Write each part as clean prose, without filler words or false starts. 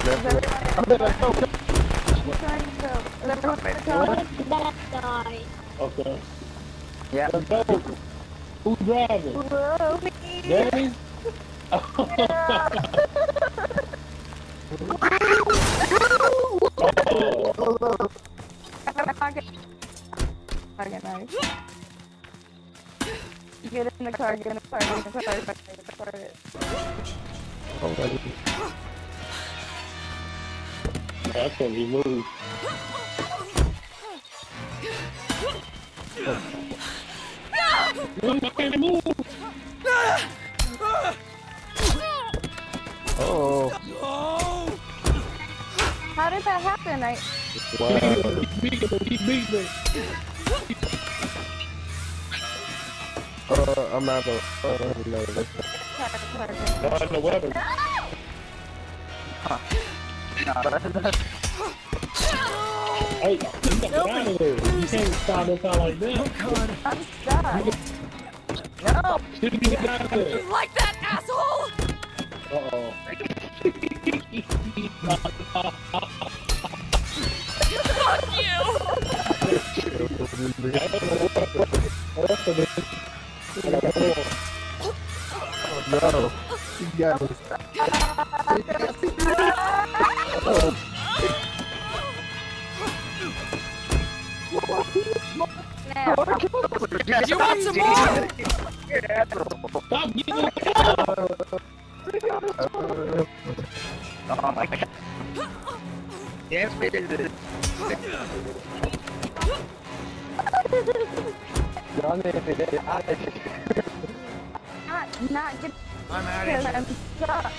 Die. Okay. Yeah. Let's go. Who's driving? Whoa, me. Danny? Okay, nice. Get in the car, get in the car, get in the car, get in the car. Okay. I can't be moved. I can't move. Oh. How did that happen? Wow. He beat me. I'm out of. No. Find the weapon. Hey, you got to get out of there. You can't stop and sound like that. I'm stuck. No. Should you get out of there? Like that, asshole! Uh-oh. Fuck you! No. You got me. You want some more? Stop getting Oh my god. Yes, we did it. Not get. I'm out of here. I'm stuck.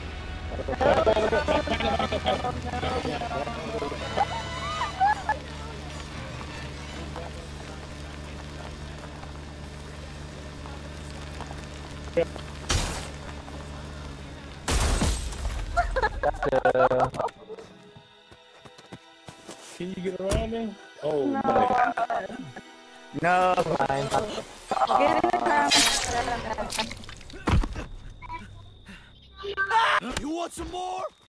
Can you get around there? Oh, No. No, fine. Get in the car. You want some more?